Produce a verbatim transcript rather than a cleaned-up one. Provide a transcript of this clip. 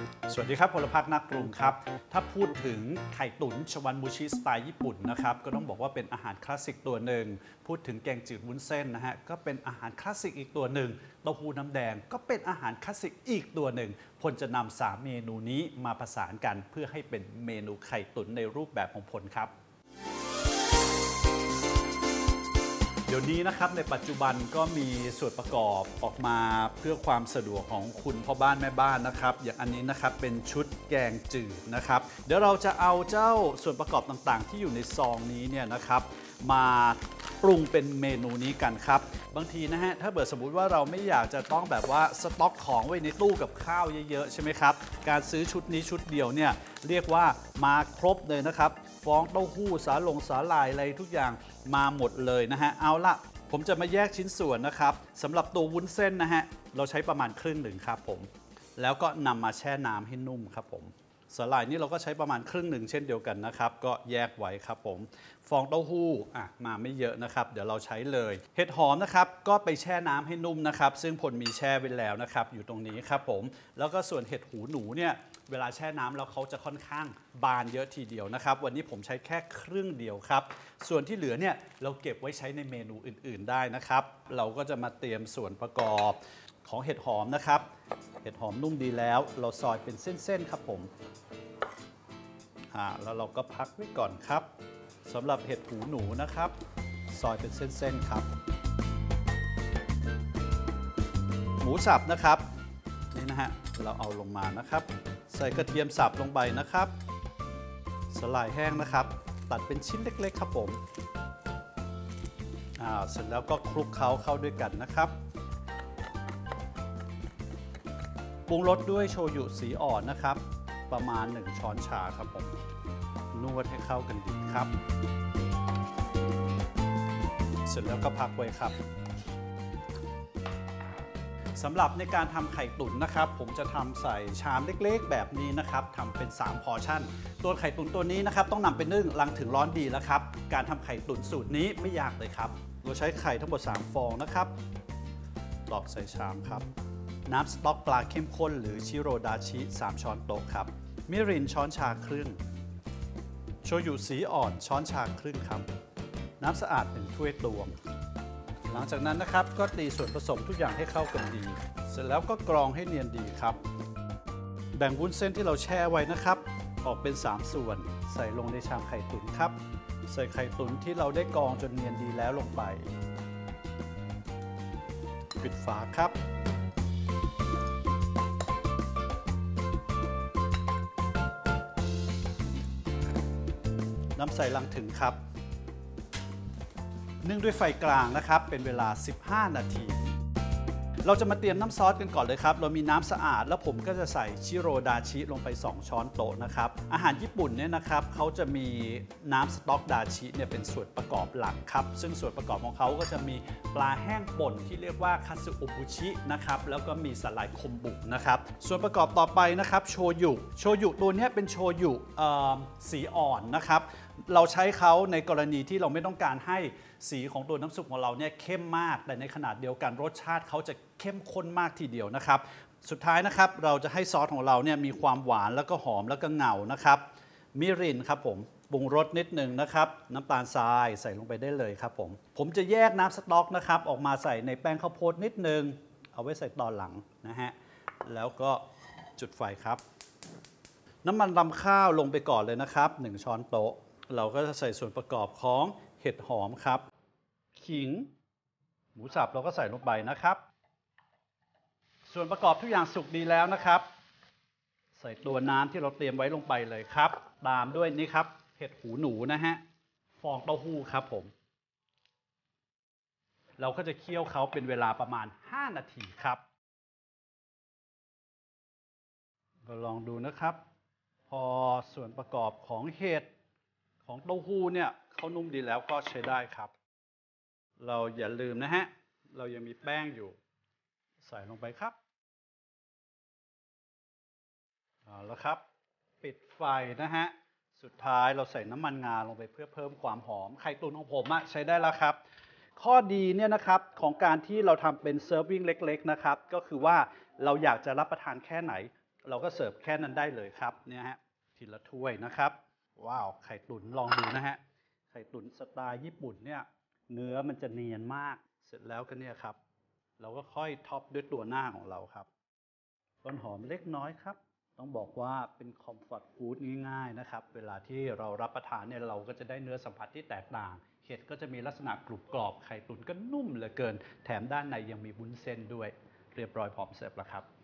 สวัสดีครับพลพักนักปรุงครับถ้าพูดถึงไข่ตุ๋นชวันมูชิสไตล์ญี่ปุ่นนะครับก็ต้องบอกว่าเป็นอาหารคลาสสิกตัวหนึ่งพูดถึงแกงจืดวุ้นเส้นนะฮะก็เป็นอาหารคลาสสิกอีกตัวหนึ่งเต้าหู้น้ำแดงก็เป็นอาหารคลาสสิกอีกตัวหนึ่งพลจะนำสามเมนูนี้มาผสานกันเพื่อให้เป็นเมนูไข่ตุ๋นในรูปแบบของพลครับเดี๋ยวนี้นะครับในปัจจุบันก็มีส่วนประกอบออกมาเพื่อความสะดวกของคุณพ่อบ้านแม่บ้านนะครับอย่างอันนี้นะครับเป็นชุดแกงจืดนะครับเดี๋ยวเราจะเอาเจ้าส่วนประกอบต่างๆที่อยู่ในซองนี้เนี่ยนะครับมาปรุงเป็นเมนูนี้กันครับบางทีนะฮะถ้าเกิดสมมุติว่าเราไม่อยากจะต้องแบบว่าสต็อกของไว้ในตู้กับข้าวเยอะๆใช่ไหมครับการซื้อชุดนี้ชุดเดียวเนี่ยเรียกว่ามาครบเลยนะครับฟองเต้าหู้สาหลงสาหร่ายอะไรทุกอย่างมาหมดเลยนะฮะเอาละผมจะมาแยกชิ้นส่วนนะครับสำหรับตัววุ้นเส้นนะฮะเราใช้ประมาณครึ่งหนึ่งครับผมแล้วก็นำมาแช่น้ำให้นุ่มครับผมสาหร่ายนี่เราก็ใช้ประมาณครึ่งหนึ่งเช่นเดียวกันนะครับก็แยกไว้ครับผมฟองเต้าหู้อ่ะมาไม่เยอะนะครับเดี๋ยวเราใช้เลยเห็ดหอมนะครับก็ไปแช่น้ำให้นุ่มนะครับซึ่งผลมีแช่ไว้แล้วนะครับอยู่ตรงนี้ครับผมแล้วก็ส่วนเห็ดหูหนูเนี่ยเวลาแช่น้ำแล้วเขาจะค่อนข้างบานเยอะทีเดียวนะครับวันนี้ผมใช้แค่ครึ่งเดียวครับส่วนที่เหลือเนี่ยเราเก็บไว้ใช้ในเมนูอื่นๆได้นะครับเราก็จะมาเตรียมส่วนประกอบของเห็ดหอมนะครับเห็ดหอมนุ่มดีแล้วเราซอยเป็นเส้นๆครับผมอ่าแล้วเราก็พักไว้ก่อนครับสำหรับเห็ดหูหนูนะครับซอยเป็นเส้นๆครับหมูสับนะครับนี่นะฮะเราเอาลงมานะครับใส่กระเทียมสับลงไปนะครับสลายแห้งนะครับตัดเป็นชิ้นเล็กๆครับผมอ่าเสร็จแล้วก็คลุกเคล้าเข้าด้วยกันนะครับปรุงรสด้วยโชยุสีอ่อนนะครับประมาณหนึ่งช้อนชาครับผมนวดให้เข้ากันดีครับเสร็จแล้วก็พักไว้ครับสำหรับในการทำไข่ตุ๋นนะครับผมจะทำใส่ชามเล็กๆแบบนี้นะครับทำเป็นสามพอร์ชั่นตัวไข่ตุ๋นตัวนี้นะครับต้องนำไปนึ่งหลังถึงร้อนดีแล้วครับการทำไข่ตุ๋นสูตรนี้ไม่ยากเลยครับเราใช้ไข่ทั้งหมดสามฟองนะครับตอกใส่ชามครับน้ำสต๊อกปลาเข้มข้นหรือชิโรดาชิสามช้อนโต๊ะครับมิรินช้อนชาครึ่งโชยุสีอ่อนช้อนชาครึ่งครับน้ำสะอาดหนึ่งถ้วยตวงหลังจากนั้นนะครับก็ตีส่วนผสมทุกอย่างให้เข้ากันดีเสร็จแล้วก็กรองให้เนียนดีครับแบ่งวุ้นเส้นที่เราแช่ไว้นะครับออกเป็นสามส่วนใส่ลงในชามไข่ตุ๋นครับใส่ไข่ตุ๋นที่เราได้กรองจนเนียนดีแล้วลงไปปิดฝาครับน้ำใส่ลังถึงครับนึ่งด้วยไฟกลางนะครับเป็นเวลาสิบห้านาทีเราจะมาเตรียมน้ำซอสกันก่อนเลยครับเรามีน้ำสะอาดแล้วผมก็จะใส่ชิโรดาชิลงไปสองช้อนโต๊ะนะครับอาหารญี่ปุ่นเนี่ยนะครับเขาจะมีน้ำสต๊อกดาชิเนี่ยเป็นส่วนประกอบหลักครับซึ่งส่วนประกอบของเขาก็จะมีปลาแห้งป่นที่เรียกว่าคัตสึโอบุชินะครับแล้วก็มีสาหร่ายคมบุนะครับส่วนประกอบต่อไปนะครับโชยุโชยุตัวนี้เป็นโชยุสีอ่อนนะครับเราใช้เขาในกรณีที่เราไม่ต้องการให้สีของตัวน้ำซุปของเราเนี่ยเข้มมากแต่ในขนาดเดียวกันรสชาติเขาจะเข้มข้นมากทีเดียวนะครับสุดท้ายนะครับเราจะให้ซอสของเราเนี่ยมีความหวานแล้วก็หอมแล้วก็เหงานะครับมิรินครับผมปรุงรสนิดนึงนะครับน้ำตาลทรายใส่ลงไปได้เลยครับผมผมจะแยกน้ำสต๊อกนะครับออกมาใส่ในแป้งข้าวโพดนิดนึงเอาไว้ใส่ตอนหลังนะฮะแล้วก็จุดไฟครับน้ำมันรำข้าวลงไปก่อนเลยนะครับหนึ่งช้อนโต๊ะเราก็จะใส่ส่วนประกอบของเห็ดหอมครับขิงหมูสับเราก็ใส่ลงไปนะครับส่วนประกอบทุกอย่างสุกดีแล้วนะครับใส่ตัวน้ำที่เราเตรียมไว้ลงไปเลยครับตามด้วยนี่ครับเห็ดหูหนูนะฮะฟองเต้าหู้ครับผมเราก็จะเคี่ยวเขาเป็นเวลาประมาณห้านาทีครับเราลองดูนะครับพอส่วนประกอบของเห็ดของเต้าหู้เนี่ยเขานุ่มดีแล้วก็ใช้ได้ครับเราอย่าลืมนะฮะเรายังมีแป้งอยู่ใส่ลงไปครับเอาละครับปิดไฟนะฮะสุดท้ายเราใส่น้ำมันงาลงไปเพื่อเพิ่มความหอมไข่ตุ๋นของผมอะใช้ได้แล้วครับข้อดีเนี่ยนะครับของการที่เราทำเป็นเซิร์ฟวิ่งเล็กๆนะครับก็คือว่าเราอยากจะรับประทานแค่ไหนเราก็เสิร์ฟแค่นั้นได้เลยครับเนี่ยฮะทีละถ้วยนะครับว้าวไข่ตุ๋นลองดูนะฮะไข่ตุ๋นสไตล์ญี่ปุ่นเนี่ยเนื้อมันจะเนียนมากเสร็จแล้วก็เนี่ยครับเราก็ค่อยท็อปด้วยตัวหน้าของเราครับต้นหอมเล็กน้อยครับต้องบอกว่าเป็นคอมฟอร์ตฟู้ดง่ายๆนะครับเวลาที่เรารับประทานเนี่ยเราก็จะได้เนื้อสัมผัสที่แตกต่างเห็ดก็จะมีลักษณะกรุบกรอบไข่ตุ๋นก็นุ่มเหลือเกินแถมด้านในยังมีวุ้นเส้นด้วยเรียบร้อยพร้อมเสิร์ฟแล้วครับ